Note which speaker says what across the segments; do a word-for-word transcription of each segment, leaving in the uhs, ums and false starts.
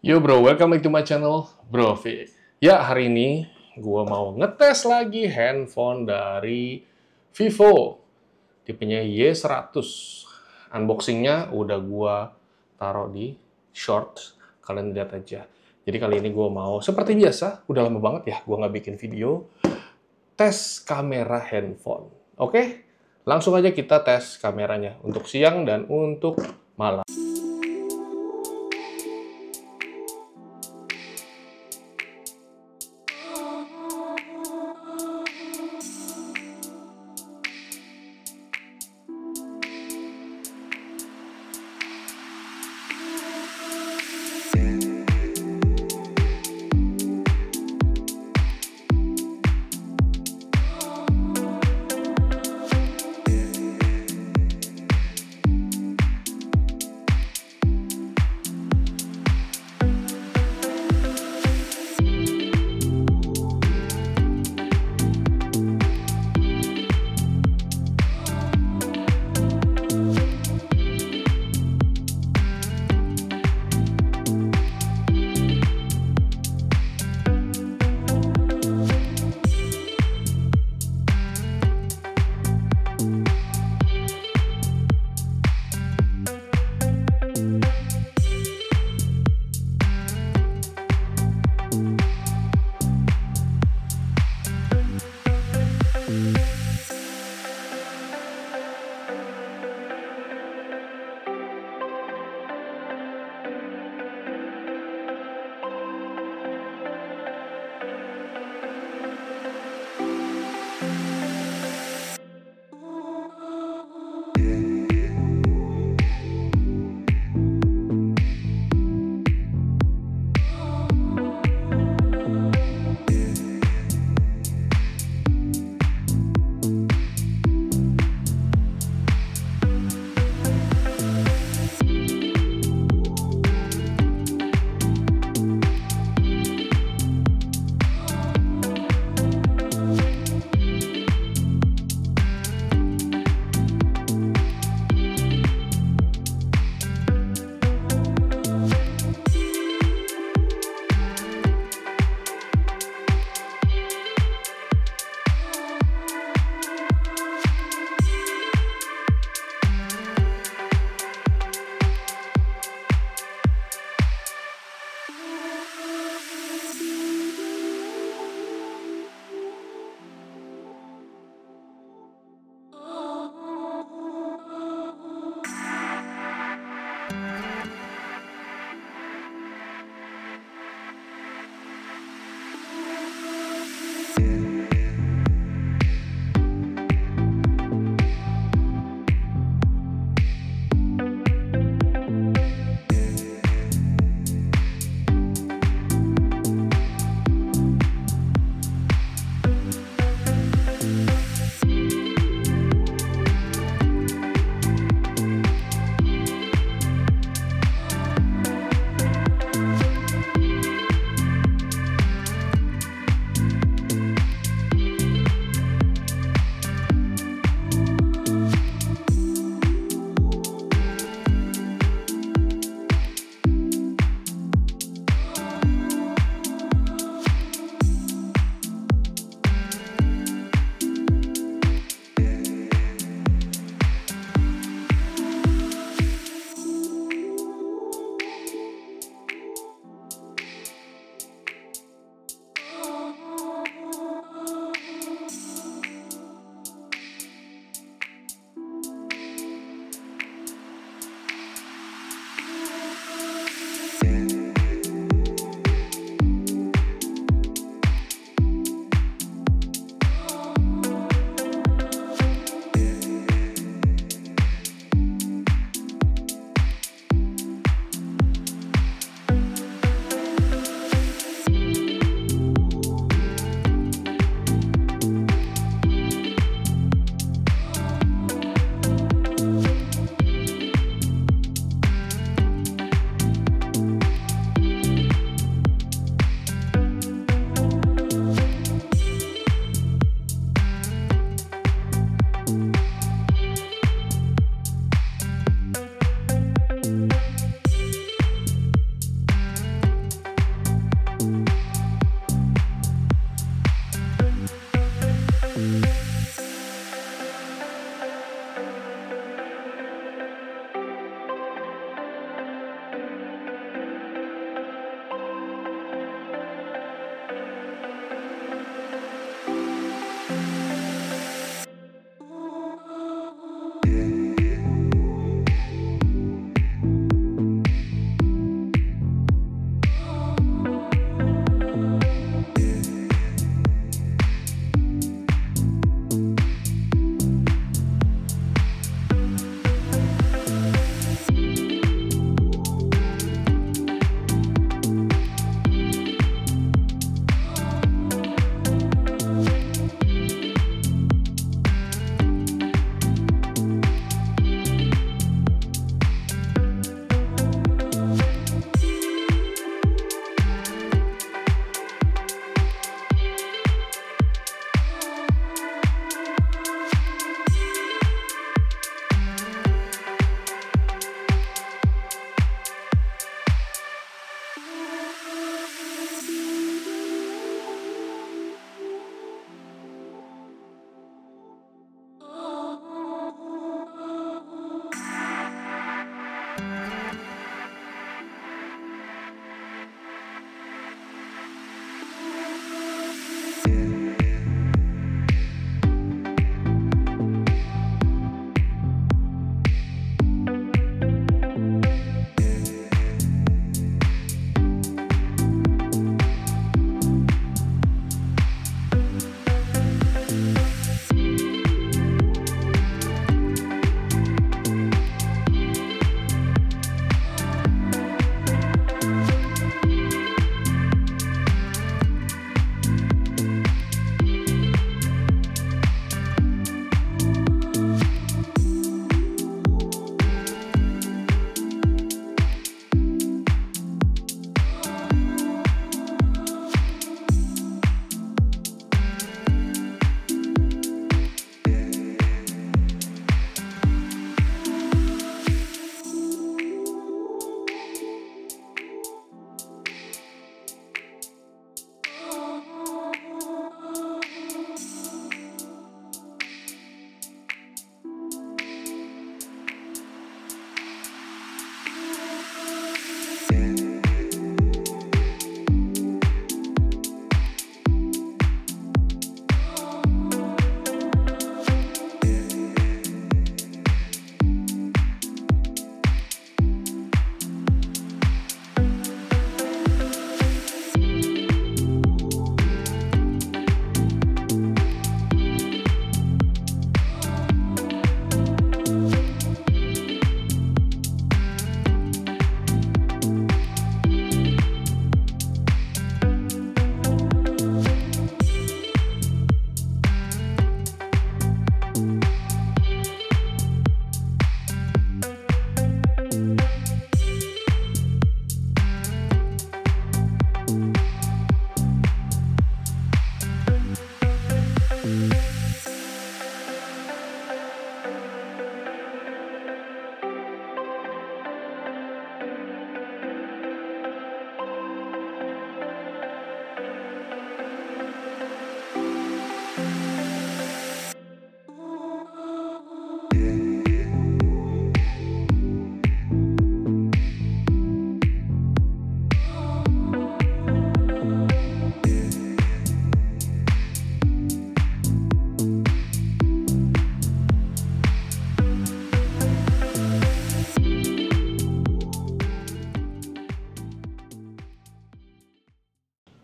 Speaker 1: Yo bro, welcome back to my channel, Bro V. Ya, hari ini gue mau ngetes lagi handphone dari Vivo. Tipenya Y seratus. Unboxingnya udah gue taruh di short. Kalian lihat aja. Jadi kali ini gue mau, seperti biasa, udah lama banget ya gue nggak bikin video, tes kamera handphone. Oke? Langsung aja kita tes kameranya untuk siang dan untuk malam.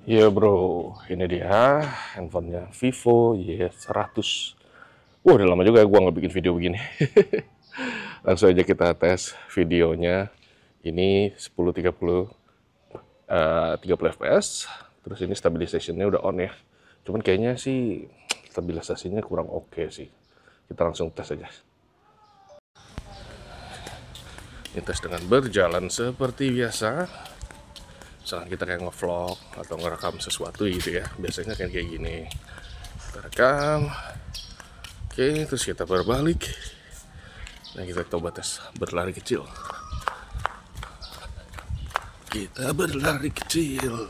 Speaker 1: Ya bro, ini dia handphonenya Vivo Y seratus. Wah, udah lama juga ya gua nggak bikin video begini. Langsung aja kita tes videonya. Ini sepuluh tiga puluh uh, tiga puluh F P S. Terus ini stabilisationnya udah on ya. Cuman kayaknya sih stabilisasinya kurang oke okay sih. Kita langsung tes aja. Ini tes dengan berjalan seperti biasa. Misalkan kita kayak nge-vlog atau ngerekam sesuatu gitu ya, biasanya kayak kayak gini. Kita rekam, oke, terus kita berbalik. Nah, kita coba tes berlari kecil. Kita berlari kecil.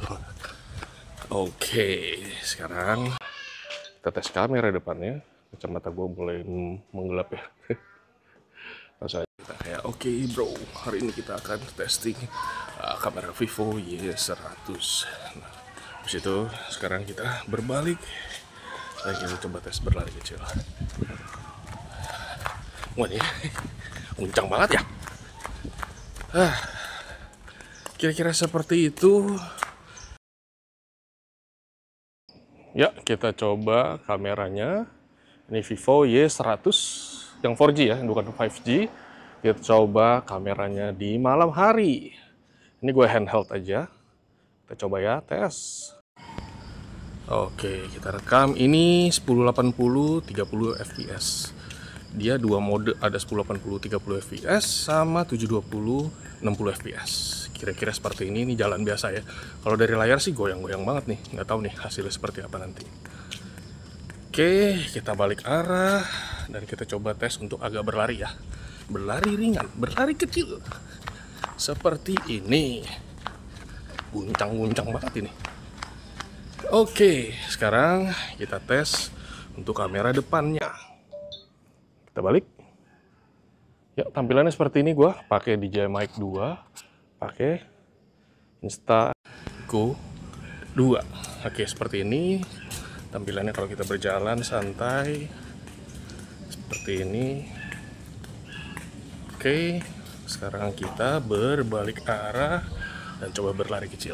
Speaker 1: Oke, sekarang kita tes kamera depannya. Kacamata gue mulai menggelap ya. Langsung aja kita kayak, oke okay, bro, hari ini kita akan testing uh, kamera Vivo Y seratus. Nah, habis itu sekarang kita berbalik dan kita coba tes berlari kecil. Wah, ini uncang banget ya. Ah, kira-kira seperti itu. Ya, kita coba kameranya. Ini Vivo Y seratus. Yang empat G ya, bukan lima G. Kita coba kameranya di malam hari. Ini gue handheld aja. Kita coba ya, tes. Oke, kita rekam. Ini sepuluh delapan puluh tiga puluh F P S. Dia dua mode, ada sepuluh delapan puluh tiga puluh F P S sama tujuh dua puluh enam puluh F P S. Kira-kira seperti ini, ini jalan biasa ya. Kalau dari layar sih goyang-goyang banget nih. Nggak tahu nih hasilnya seperti apa nanti. Oke, kita balik arah dan kita coba tes untuk agak berlari ya. Berlari ringan, berlari kecil. Seperti ini. Guncang-guncang banget ini. Oke, sekarang kita tes untuk kamera depannya. Kita balik. Ya, tampilannya seperti ini gua pakai D J I Mic dua, pakai Insta-Go dua. Oke, seperti ini. Tampilannya kalau kita berjalan santai seperti ini. Oke, sekarang kita berbalik arah dan coba berlari kecil.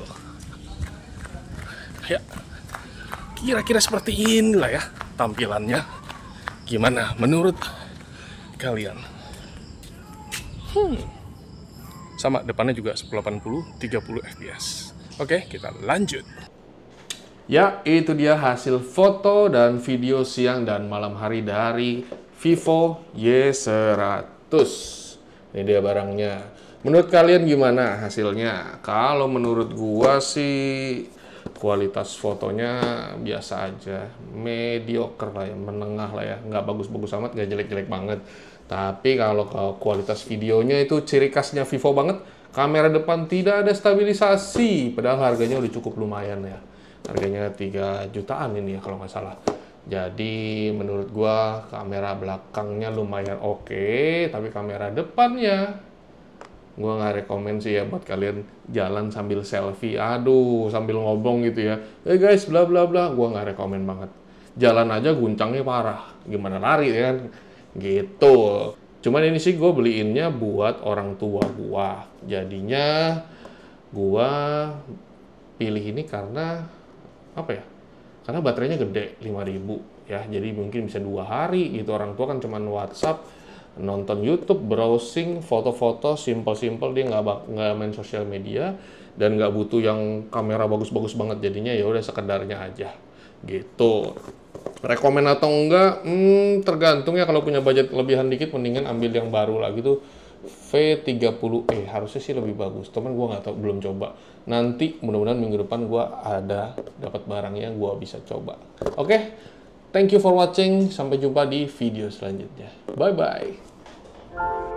Speaker 1: Ya, kira-kira seperti inilah ya tampilannya. Gimana menurut kalian? Hmm, sama depannya juga sepuluh delapan puluh tiga puluh F P S. Oke, kita lanjut. Ya, itu dia hasil foto dan video siang dan malam hari dari Vivo Y seratus. Ini dia barangnya. Menurut kalian gimana hasilnya? Kalau menurut gua sih kualitas fotonya biasa aja. Mediocre lah ya, menengah lah ya. Nggak bagus-bagus amat, nggak jelek-jelek banget. Tapi kalau kualitas videonya itu ciri khasnya Vivo banget. Kamera depan tidak ada stabilisasi. Padahal harganya udah cukup lumayan ya. Harganya tiga jutaan ini ya kalau nggak salah. Jadi menurut gua kamera belakangnya lumayan oke, okay, tapi kamera depannya gua nggak rekomen sih ya buat kalian jalan sambil selfie. Aduh, sambil ngobong gitu ya. Eh guys, bla bla bla, gua nggak rekomen banget. Jalan aja guncangnya parah. Gimana lari ya kan? Gitu. Cuman ini sih gue beliinnya buat orang tua gua. Jadinya gua pilih ini karena apa ya? Karena baterainya gede, lima ribu ya. Jadi mungkin bisa dua hari gitu. Orang tua kan cuman WhatsApp, nonton YouTube, browsing, foto-foto, simple-simple. Dia nggak nggak main sosial media dan nggak butuh yang kamera bagus-bagus banget. Jadinya ya udah sekedarnya aja gitu. Rekomen atau enggak? Hmm, tergantung ya. Kalau punya budget lebihan dikit, mendingan ambil yang baru lagi tuh. V tiga puluh E harusnya sih lebih bagus, teman gue nggak tahu, belum coba. Nanti mudah-mudahan minggu depan gue ada dapat barangnya, gue bisa coba. Oke, okay? Thank you for watching, sampai jumpa di video selanjutnya. Bye bye.